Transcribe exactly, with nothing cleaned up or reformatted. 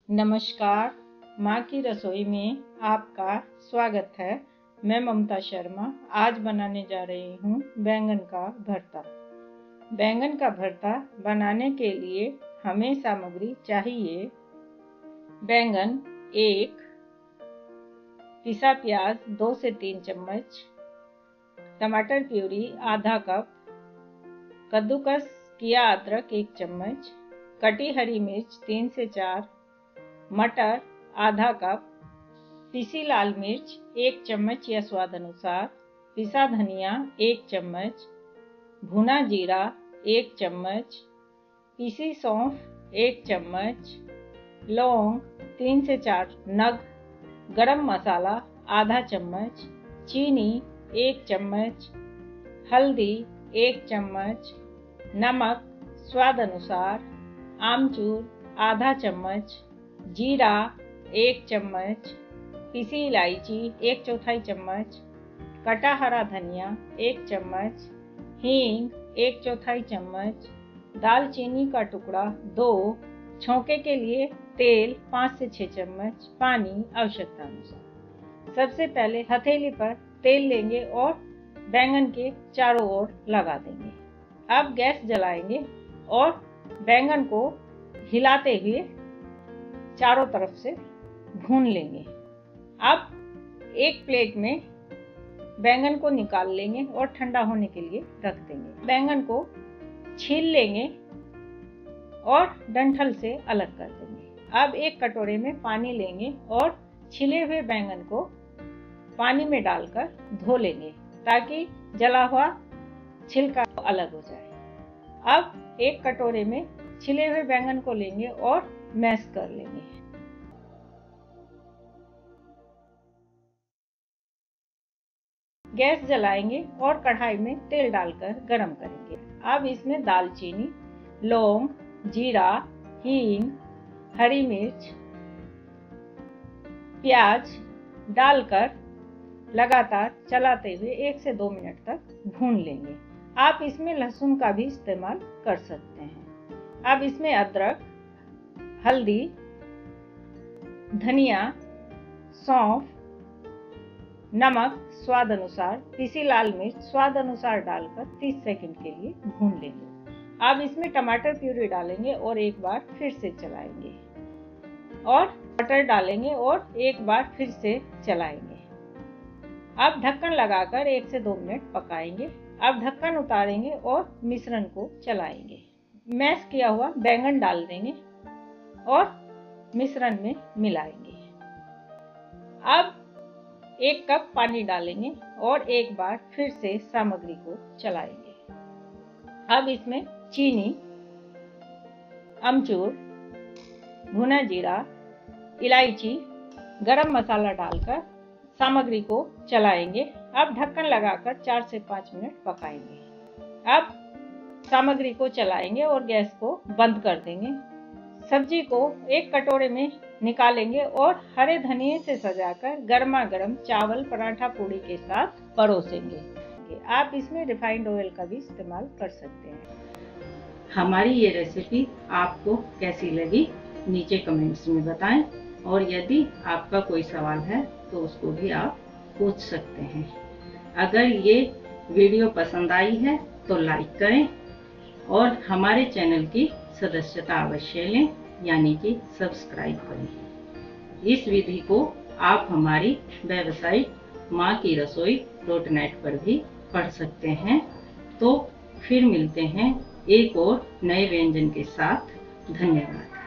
नमस्कार, माँ की रसोई में आपका स्वागत है। मैं ममता शर्मा आज बनाने जा रही हूँ बैंगन का भरता। बैंगन का भरता बनाने के लिए हमें सामग्री चाहिए। बैंगन एक, पिसा प्याज दो से तीन चम्मच, टमाटर प्यूरी आधा कप, कद्दूकस किया अदरक एक चम्मच, कटी हरी मिर्च तीन से चार, मटर आधा कप, पिसी लाल मिर्च एक चम्मच या स्वाद अनुसार, पिसा धनिया एक चम्मच, भुना जीरा एक चम्मच, पिसी सौंफ एक चम्मच, लौंग तीन से चार नग, गरम मसाला आधा चम्मच, चीनी एक चम्मच, हल्दी एक चम्मच, नमक स्वाद अनुसार, आमचूर आधा चम्मच, जीरा एक चम्मच, पिसी इलायची एक चौथाई चम्मच, कटा हरा धनिया एक चम्मच, हींग एक चौथाई चम्मच, दालचीनी का टुकड़ा दो, छौंके के लिए तेल पाँच से छः चम्मच, पानी आवश्यकता अनुसार। सबसे पहले हथेली पर तेल लेंगे और बैंगन के चारों ओर लगा देंगे। अब गैस जलाएंगे और बैंगन को हिलाते हुए चारों तरफ से भून लेंगे। अब एक प्लेट में बैंगन को निकाल लेंगे और ठंडा होने के लिए रख देंगे। बैंगन को छील लेंगे और डंठल से अलग कर देंगे। अब एक कटोरे में पानी लेंगे और छिले हुए बैंगन को पानी में डालकर धो लेंगे ताकि जला हुआ छिलका अलग हो जाए। अब एक कटोरे में छिले हुए बैंगन को लेंगे और मैश कर लेंगे। गैस जलाएंगे और कढ़ाई में तेल डालकर गरम करेंगे। अब इसमें दालचीनी, लौंग, जीरा, हींग, हरी मिर्च, प्याज डालकर लगातार चलाते हुए एक से दो मिनट तक भून लेंगे। आप इसमें लहसुन का भी इस्तेमाल कर सकते हैं। अब इसमें अदरक, हल्दी, धनिया, सौंफ, नमक स्वाद अनुसार, पिसी लाल मिर्च स्वाद अनुसार डालकर तीस सेकंड के लिए भून लेंगे। अब इसमें टमाटर प्यूरी डालेंगे और एक बार फिर से चलाएंगे और मटर डालेंगे और एक बार फिर से चलाएंगे। अब ढक्कन लगाकर एक से दो मिनट पकाएंगे। अब ढक्कन उतारेंगे और मिश्रण को चलाएंगे। मैश किया हुआ बैंगन डाल देंगे और मिश्रण में मिलाएंगे। अब एक कप पानी डालेंगे और एक बार फिर से सामग्री को चलाएंगे। अब इसमें चीनी, अमचूर, भुना जीरा, इलायची, गरम मसाला डालकर सामग्री को चलाएंगे। अब ढक्कन लगाकर चार से पाँच मिनट पकाएंगे। अब सामग्री को चलाएंगे और गैस को बंद कर देंगे। सब्जी को एक कटोरे में निकालेंगे और हरे धनिये से सजाकर गर्मा गर्म चावल, पराठा, पूड़ी के साथ परोसेंगे। आप इसमें रिफाइंड ऑयल का भी इस्तेमाल कर सकते हैं। हमारी ये रेसिपी आपको कैसी लगी नीचे कमेंट्स में बताएं और यदि आपका कोई सवाल है तो उसको भी आप पूछ सकते हैं। अगर ये वीडियो पसंद आई है तो लाइक करें और हमारे चैनल की सदस्यता अवश्य लें, यानी कि सब्सक्राइब करें। इस विधि को आप हमारी वेबसाइट माँ की रसोई डॉट नेट पर भी पढ़ सकते हैं। तो फिर मिलते हैं एक और नए व्यंजन के साथ। धन्यवाद।